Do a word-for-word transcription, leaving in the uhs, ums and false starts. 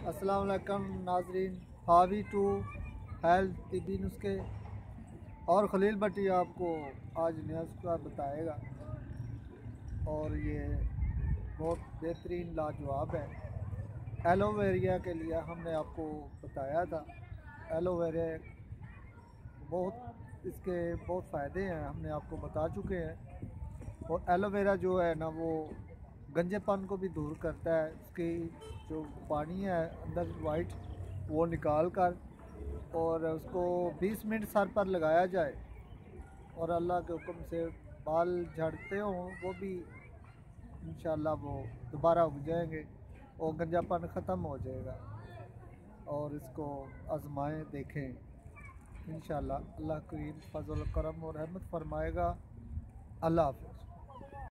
अस्सलाम वालेकुम नाजरीन। हावी टू हेल्थ तिबी नुस्खे और खलील भट्टी आपको आज नया नुस्खा बताएगा और ये बहुत बेहतरीन लाजवाब है। एलोवेरा के लिए हमने आपको बताया था। एलोवेरा बहुत इसके बहुत फ़ायदे हैं, हमने आपको बता चुके हैं। और एलोवेरा जो है ना वो गंजेपन को भी दूर करता है। उसकी जो पानी है अंदर वाइट वो निकाल कर और उसको बीस मिनट सर पर लगाया जाए और अल्लाह के हुक्म से बाल झड़ते हों वो भी इंशाल्लाह वो दोबारा उग जाएंगे और गंजापन ख़त्म हो जाएगा। और इसको आजमाएं, देखें इंशाल्लाह अल्लाह की फजल करम और रहमत फरमाएगा। अल्लाह हाफ़िज़।